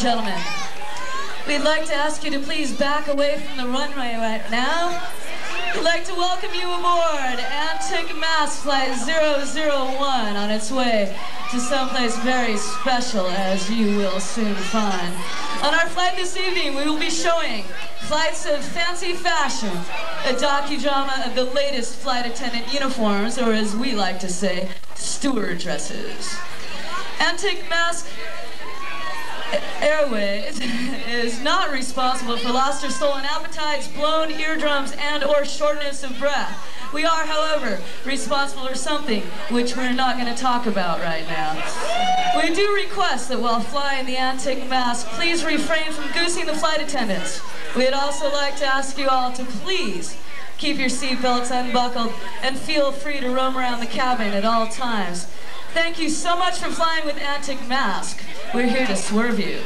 gentlemen, we'd like to ask you to please back away from the runway right now. We'd like to welcome you aboard Antic Mass Flight 001 on its way to someplace very special, as you will soon find. On our flight this evening, we will be showing Flights of Fancy Fashion, a docudrama of the latest flight attendant uniforms, or as we like to say, steward dresses. Antic Mask Airways is not responsible for lost or stolen appetites, blown eardrums, and or shortness of breath. We are, however, responsible for something which we're not going to talk about right now. We do request that while flying the Antic Mask, please refrain from goosing the flight attendants. We'd also like to ask you all to please keep your seatbelts unbuckled and feel free to roam around the cabin at all times. Thank you so much for flying with Antic Mask. We're here to swerve you.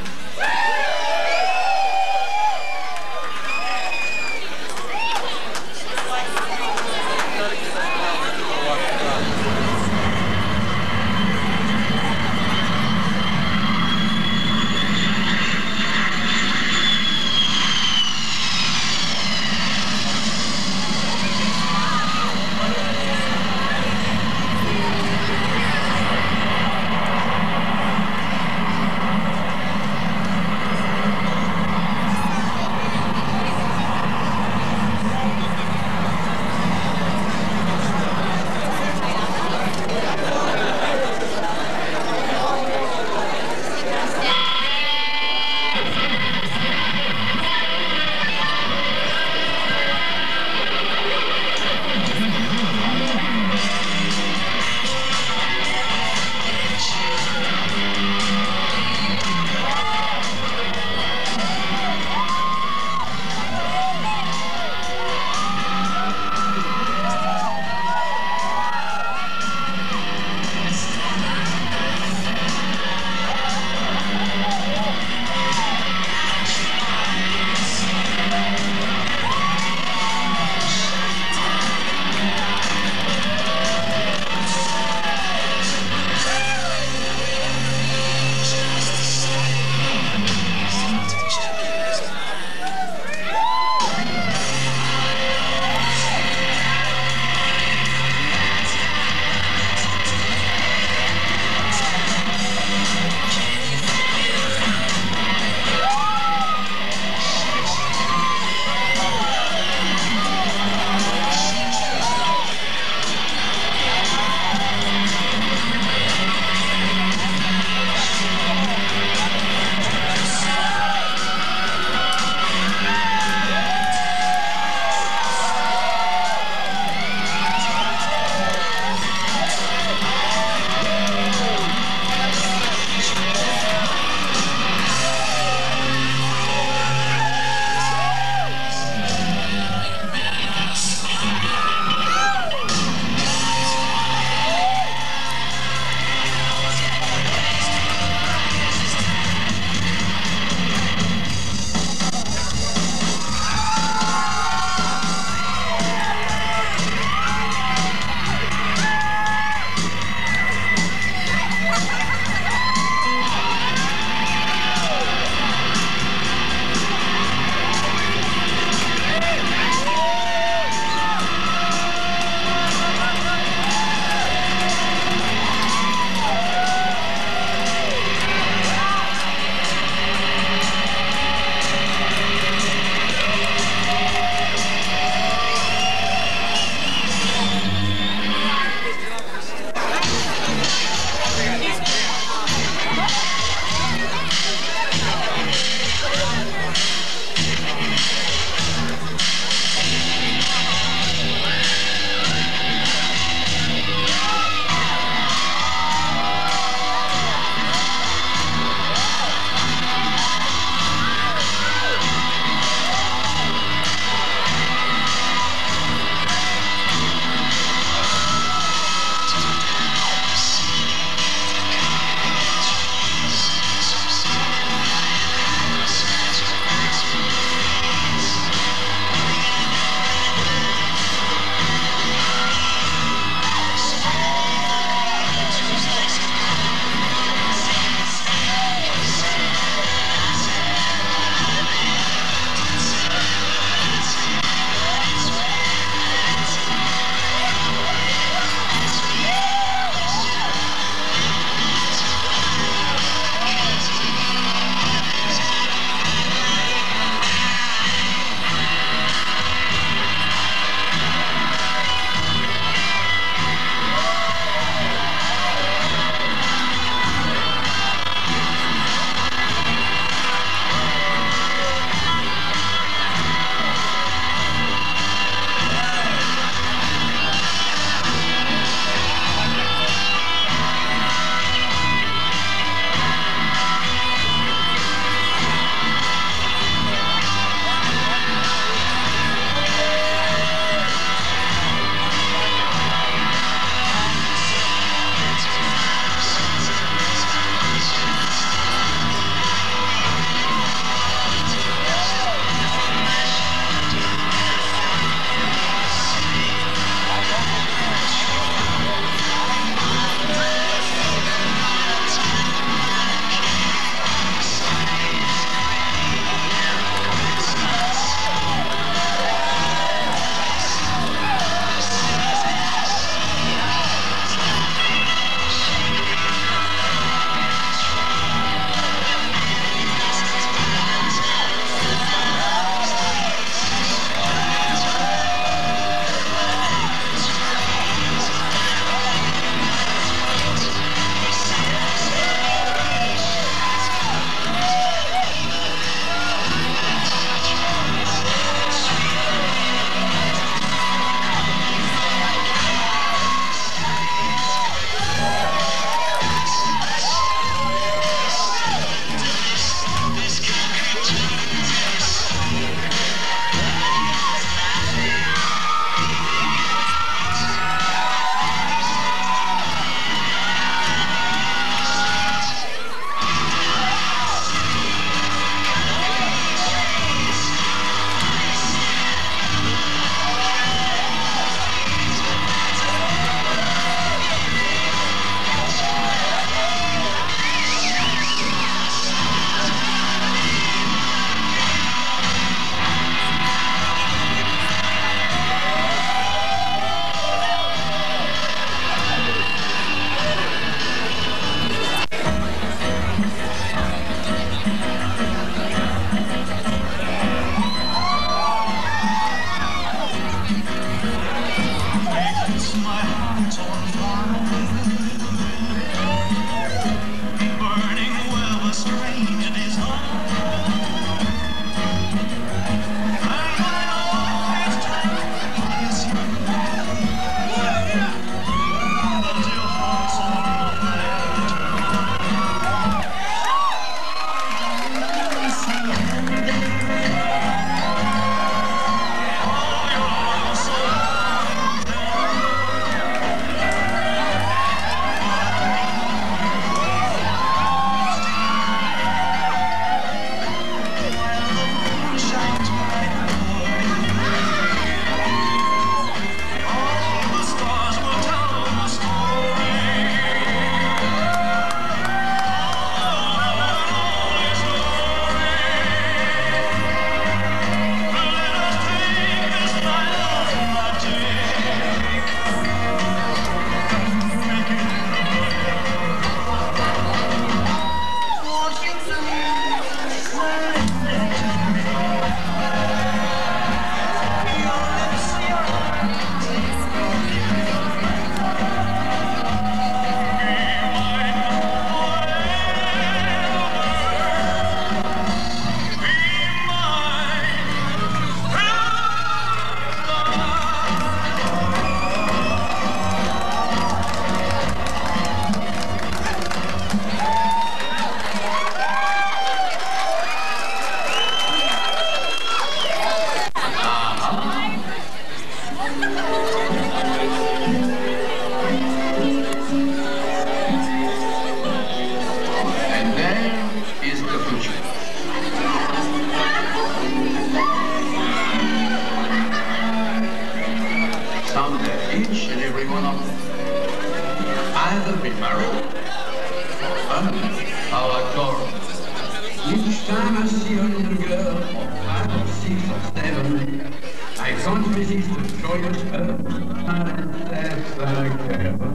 I can't resist the joy of her. And that's like heaven.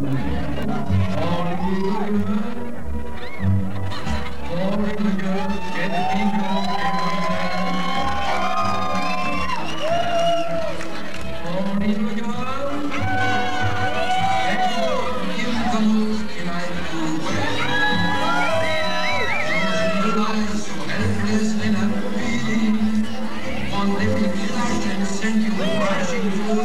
All the girls get bigger everywhere. All the girls get the most delightful way. Lies so helpless and unfeeling. One living flash and send you crashing through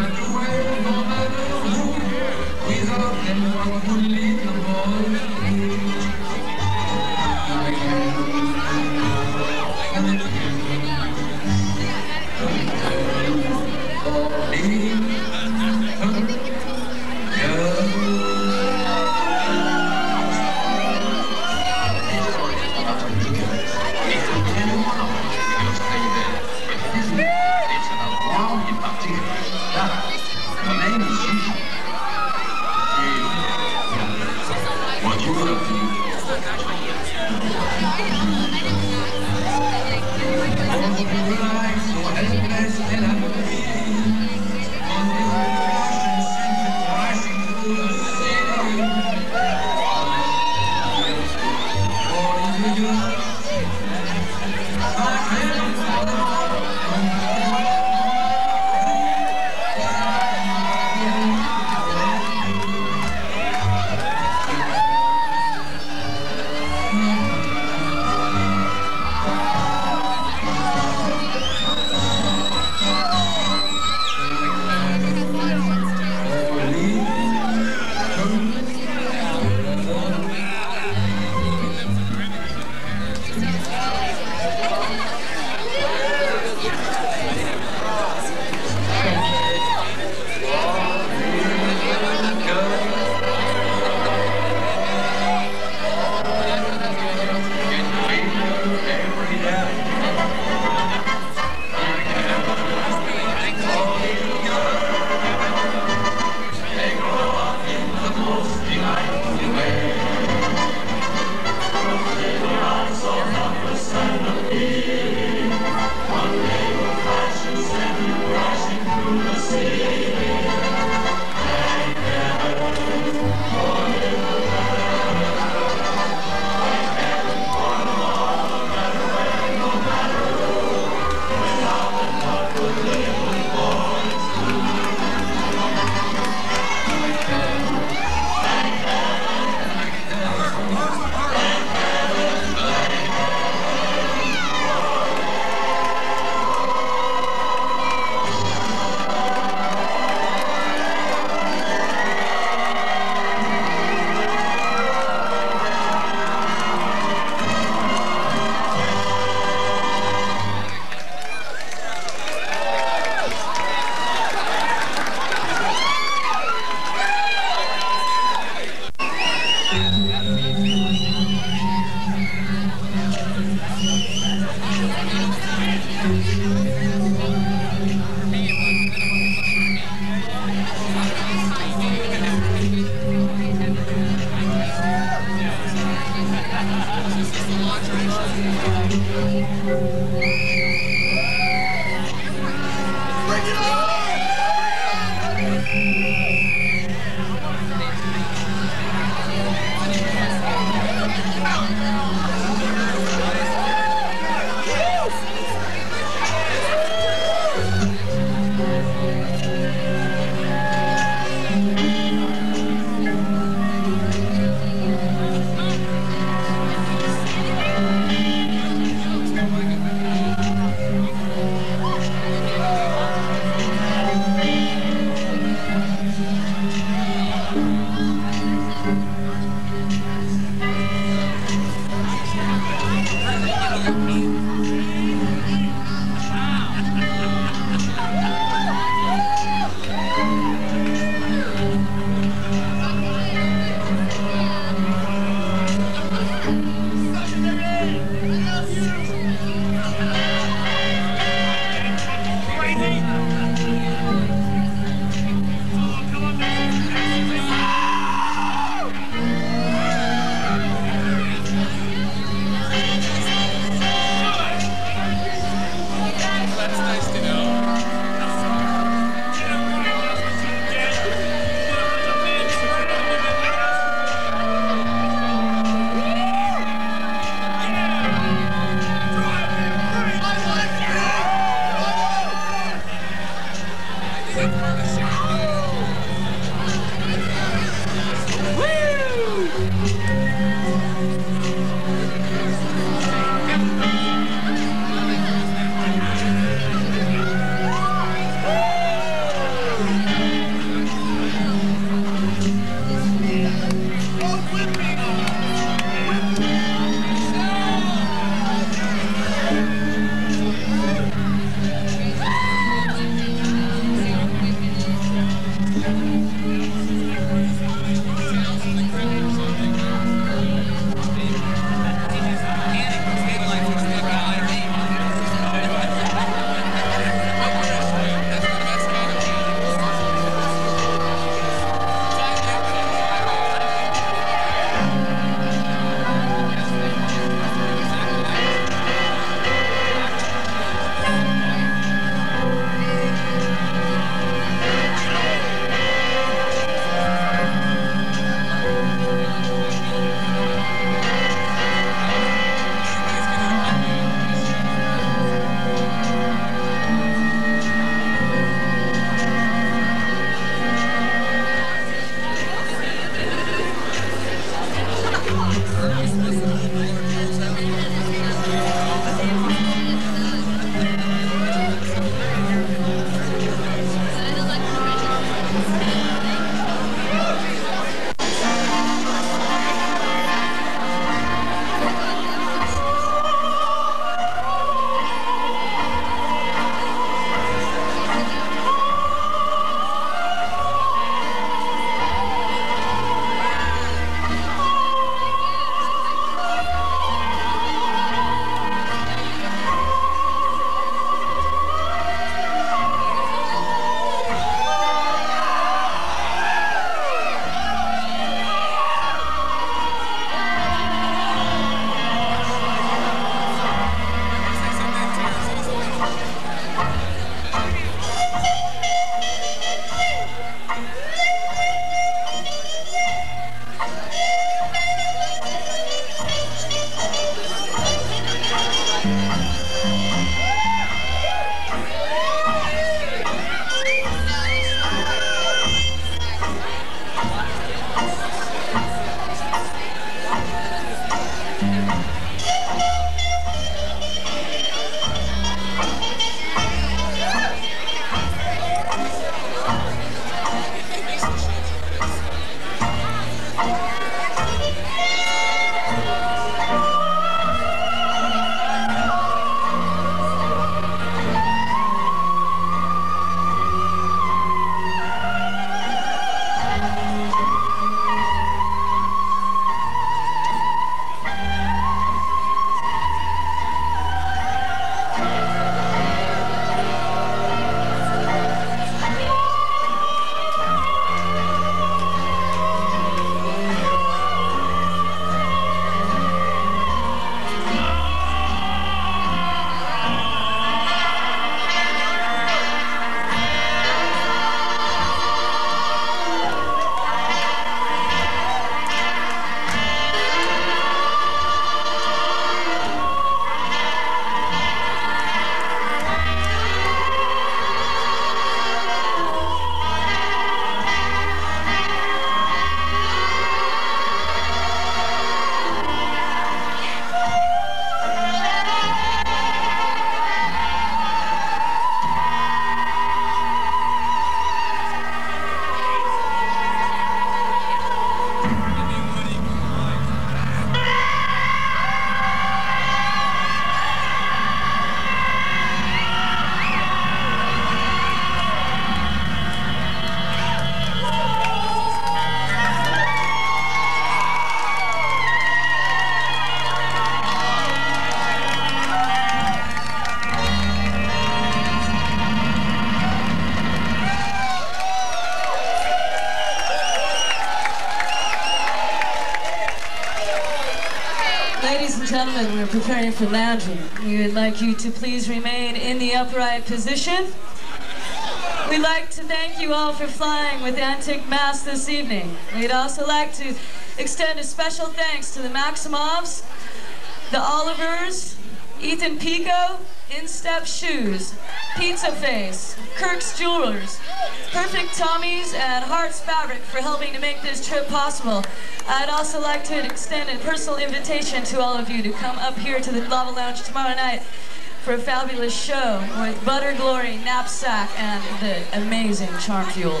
gentlemen, we're preparing for landing. We would like you to please remain in the upright position. We'd like to thank you all for flying with Antic Mass this evening. We'd also like to extend a special thanks to the Maximovs, the Olivers, Ethan Pico, Instep Shoes, Pizza Face, Kirk's Jewelers, Perfect Tommies, and Hearts Fabric for helping to make this trip possible. I'd also like to extend a personal invitation to all of you to come up here to the Lava Lounge tomorrow night for a fabulous show with Butter Glory, Knapsack, and the amazing Charm Fuel.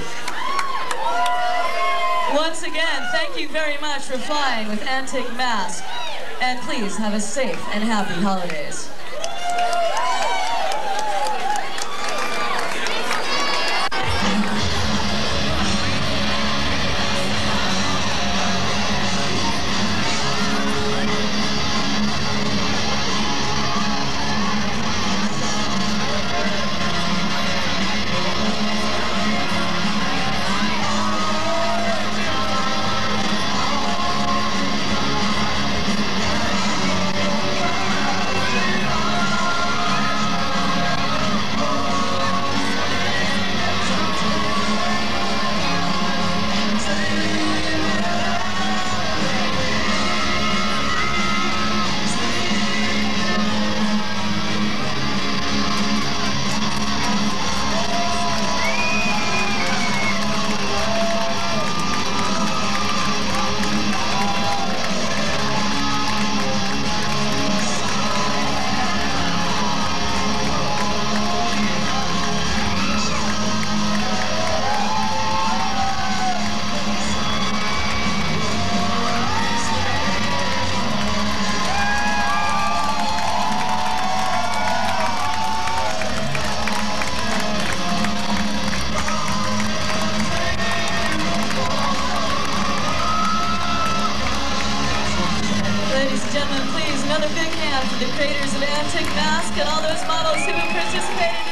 Once again, thank you very much for flying with Antic Mask, and please have a safe and happy holidays. Ladies and gentlemen, please, another big hand for the creators of Antic Mask and all those models who have participated